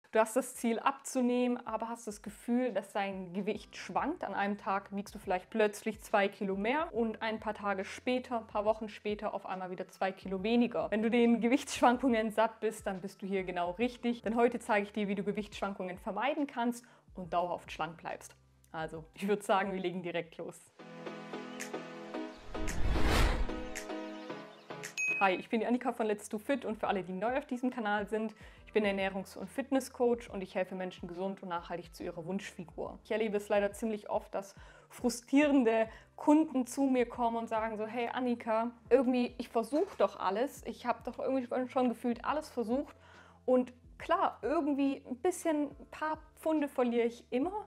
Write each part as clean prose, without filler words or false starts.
Du hast das Ziel abzunehmen, aber hast das Gefühl, dass dein Gewicht schwankt. An einem Tag wiegst du vielleicht plötzlich 2 Kilo mehr und ein paar Tage später, ein paar Wochen später auf einmal wieder 2 Kilo weniger. Wenn du den Gewichtsschwankungen satt bist, dann bist du hier genau richtig. Denn heute zeige ich dir, wie du Gewichtsschwankungen vermeiden kannst und dauerhaft schlank bleibst. Also, ich würde sagen, wir legen direkt los. Hi, ich bin die Annika von Let's Do Fit und für alle, die neu auf diesem Kanal sind, ich bin Ernährungs- und Fitnesscoach und ich helfe Menschen gesund und nachhaltig zu ihrer Wunschfigur. Ich erlebe es leider ziemlich oft, dass frustrierende Kunden zu mir kommen und sagen so, hey Annika, irgendwie, ich versuche doch alles, ich habe doch irgendwie schon gefühlt alles versucht und klar, irgendwie ein paar Pfunde verliere ich immer,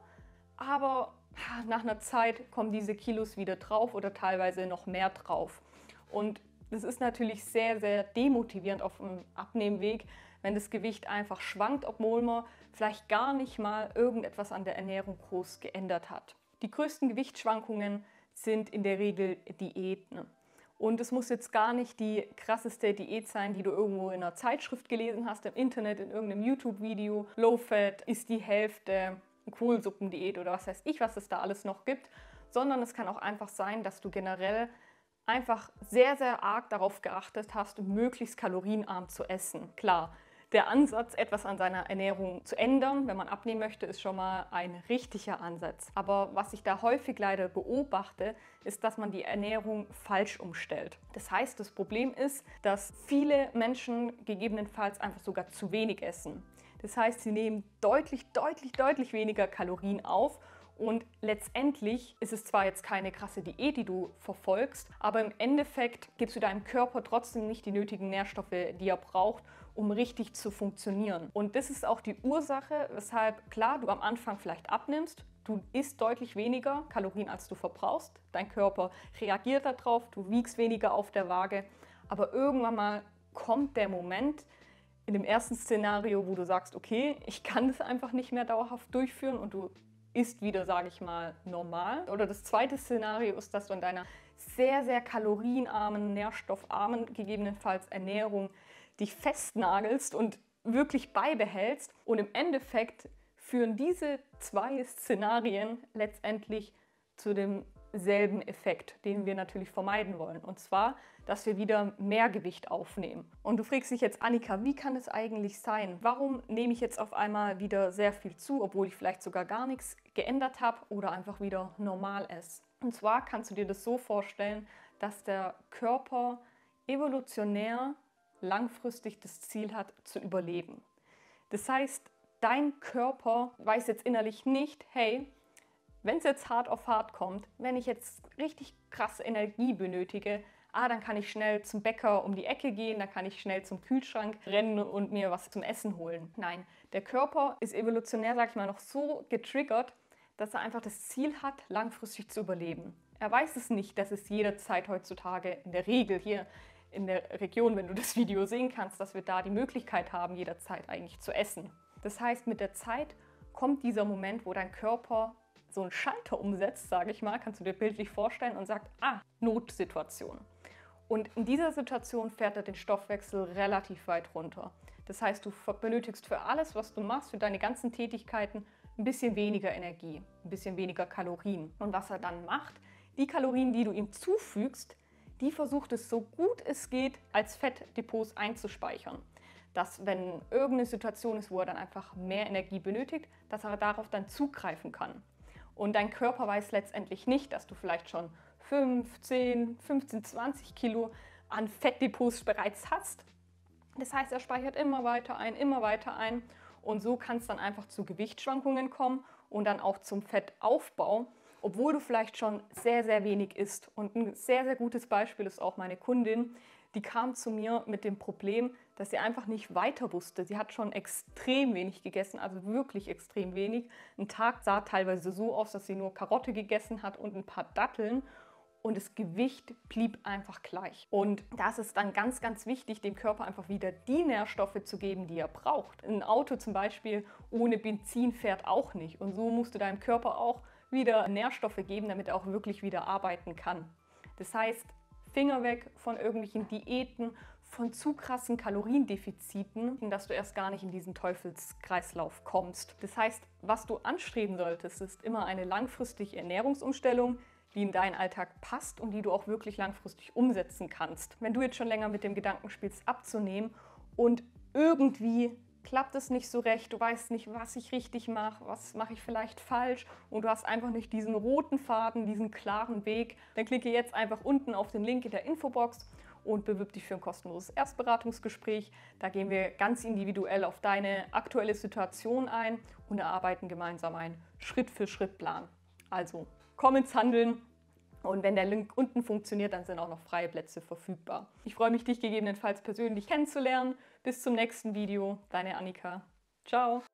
aber nach einer Zeit kommen diese Kilos wieder drauf oder teilweise noch mehr drauf. Und das ist natürlich sehr, sehr demotivierend auf dem Abnehmweg, wenn das Gewicht einfach schwankt, obwohl man vielleicht gar nicht mal irgendetwas an der Ernährung groß geändert hat. Die größten Gewichtsschwankungen sind in der Regel Diäten. Und es muss jetzt gar nicht die krasseste Diät sein, die du irgendwo in einer Zeitschrift gelesen hast, im Internet, in irgendeinem YouTube-Video. Low Fat ist die Hälfte, Kohlsuppendiät oder was weiß ich, was es da alles noch gibt. Sondern es kann auch einfach sein, dass du generell einfach sehr, sehr arg darauf geachtet hast, möglichst kalorienarm zu essen. Klar, der Ansatz, etwas an seiner Ernährung zu ändern, wenn man abnehmen möchte, ist schon mal ein richtiger Ansatz. Aber was ich da häufig leider beobachte, ist, dass man die Ernährung falsch umstellt. Das heißt, das Problem ist, dass viele Menschen gegebenenfalls einfach sogar zu wenig essen. Das heißt, sie nehmen deutlich weniger Kalorien auf. Und letztendlich ist es zwar jetzt keine krasse Diät, die du verfolgst, aber im Endeffekt gibst du deinem Körper trotzdem nicht die nötigen Nährstoffe, die er braucht, um richtig zu funktionieren. Und das ist auch die Ursache, weshalb, klar, du am Anfang vielleicht abnimmst, du isst deutlich weniger Kalorien, als du verbrauchst, dein Körper reagiert darauf, du wiegst weniger auf der Waage, aber irgendwann mal kommt der Moment, in dem ersten Szenario, wo du sagst, okay, ich kann das einfach nicht mehr dauerhaft durchführen und du isst wieder, sage ich mal, normal. Oder das zweite Szenario ist, dass du in deiner sehr, sehr kalorienarmen, nährstoffarmen, gegebenenfalls Ernährung dich festnagelst und wirklich beibehältst. Und im Endeffekt führen diese zwei Szenarien letztendlich zu demselben Effekt, den wir natürlich vermeiden wollen. Und zwar, dass wir wieder mehr Gewicht aufnehmen. Und du fragst dich jetzt, Annika, wie kann es eigentlich sein? Warum nehme ich jetzt auf einmal wieder sehr viel zu, obwohl ich vielleicht sogar gar nichts geändert habe oder einfach wieder normal esse? Und zwar kannst du dir das so vorstellen, dass der Körper evolutionär langfristig das Ziel hat, zu überleben. Das heißt, dein Körper weiß jetzt innerlich nicht, hey, wenn es jetzt hart auf hart kommt, wenn ich jetzt richtig krasse Energie benötige, dann kann ich schnell zum Bäcker um die Ecke gehen, dann kann ich schnell zum Kühlschrank rennen und mir was zum Essen holen. Nein, der Körper ist evolutionär, sag ich mal, noch so getriggert, dass er einfach das Ziel hat, langfristig zu überleben. Er weiß es nicht, dass es jederzeit heutzutage, in der Regel hier in der Region, wenn du das Video sehen kannst, dass wir da die Möglichkeit haben, jederzeit eigentlich zu essen. Das heißt, mit der Zeit kommt dieser Moment, wo dein Körper so einen Schalter umsetzt, sage ich mal, kannst du dir bildlich vorstellen und sagt, Notsituation. Und in dieser Situation fährt er den Stoffwechsel relativ weit runter. Das heißt, du benötigst für alles, was du machst, für deine ganzen Tätigkeiten, ein bisschen weniger Energie, ein bisschen weniger Kalorien. Und was er dann macht, die Kalorien, die du ihm zufügst, die versucht es so gut es geht, als Fettdepots einzuspeichern. Dass, wenn irgendeine Situation ist, wo er dann einfach mehr Energie benötigt, dass er darauf dann zugreifen kann. Und dein Körper weiß letztendlich nicht, dass du vielleicht schon 15, 20 Kilo an Fettdepots bereits hast. Das heißt, er speichert immer weiter ein und so kann es dann einfach zu Gewichtsschwankungen kommen und dann auch zum Fettaufbau, obwohl du vielleicht schon sehr, sehr wenig isst. Und ein sehr, sehr gutes Beispiel ist auch meine Kundin, die kam zu mir mit dem Problem, dass sie einfach nicht weiter wusste. Sie hat schon extrem wenig gegessen, also wirklich extrem wenig. Ein Tag sah teilweise so aus, dass sie nur Karotte gegessen hat und ein paar Datteln. Und das Gewicht blieb einfach gleich. Und das ist dann ganz, ganz wichtig, dem Körper einfach wieder die Nährstoffe zu geben, die er braucht. Ein Auto zum Beispiel ohne Benzin fährt auch nicht. Und so musst du deinem Körper auch wieder Nährstoffe geben, damit er auch wirklich wieder arbeiten kann. Das heißt, Finger weg von irgendwelchen Diäten, von zu krassen Kaloriendefiziten, dass du erst gar nicht in diesen Teufelskreislauf kommst. Das heißt, was du anstreben solltest, ist immer eine langfristige Ernährungsumstellung, die in deinen Alltag passt und die du auch wirklich langfristig umsetzen kannst. Wenn du jetzt schon länger mit dem Gedanken spielst, abzunehmen und irgendwie klappt es nicht so recht, du weißt nicht, was ich richtig mache, was mache ich vielleicht falsch und du hast einfach nicht diesen roten Faden, diesen klaren Weg, dann klicke jetzt einfach unten auf den Link in der Infobox und bewirb dich für ein kostenloses Erstberatungsgespräch. Da gehen wir ganz individuell auf deine aktuelle Situation ein und erarbeiten gemeinsam einen Schritt-für-Schritt-Plan. Also komm ins Handeln. Und wenn der Link unten funktioniert, dann sind auch noch freie Plätze verfügbar. Ich freue mich, dich gegebenenfalls persönlich kennenzulernen. Bis zum nächsten Video. Deine Annika. Ciao.